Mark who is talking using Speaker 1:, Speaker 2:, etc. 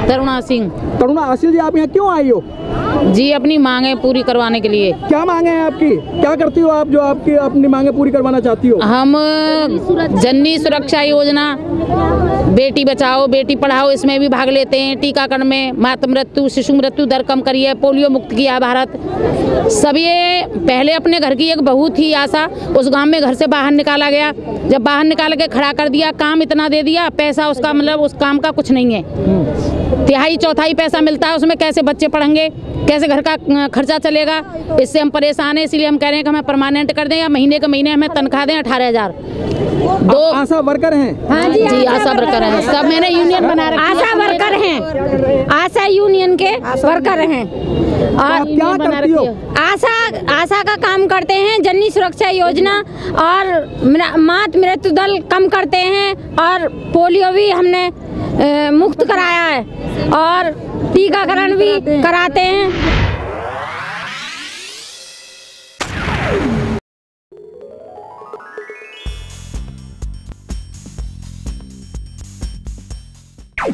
Speaker 1: तरुणा सिंह।
Speaker 2: तरुणा आसिल जी, आप यहाँ क्यों आई हो?
Speaker 1: जी अपनी मांगे पूरी करवाने के लिए।
Speaker 2: क्या मांगे हैं आपकी? क्या करती हो आप जो आपकी अपनी मांगे पूरी करवाना चाहती हो?
Speaker 1: हम जननी सुरक्षा योजना, बेटी बचाओ बेटी पढ़ाओ, इसमें भी भाग लेते हैं। टीकाकरण में मातृ मृत्यु शिशु मृत्यु दर कम करिए, पोलियो मुक्त किया भारत। सब ये पहले अपने घर की एक बहू थी आशा, उस गांव में घर से बाहर निकाला गया। जब बाहर निकाल के खड़ा कर दिया, काम इतना दे दिया, पैसा उसका मतलब उस काम का कुछ नहीं है। तिहाई चौथाई पैसा मिलता है, उसमें कैसे बच्चे पढ़ेंगे, कैसे घर का खर्चा चलेगा। इससे हम परेशान हैं, इसलिए हम कह रहे हैं कि हमें परमानेंट कर दें या महीने के महीने हमें तनख्वाह दें 18,000।
Speaker 2: दो आशा वर्कर हैं?
Speaker 3: हाँ जी
Speaker 1: आशा वर्कर हैं सब। मैंने यूनियन बना रखी है।
Speaker 3: आशा वर्कर हैं, आशा यूनियन के वर्कर हैं।
Speaker 2: और क्या करती हो?
Speaker 3: आशा का काम करते हैं, जननी सुरक्षा योजना और मातृ मृत्यु दर कम करते हैं, और पोलियो भी हमने मुक्त कराया है, और टीकाकरण भी कराते हैं।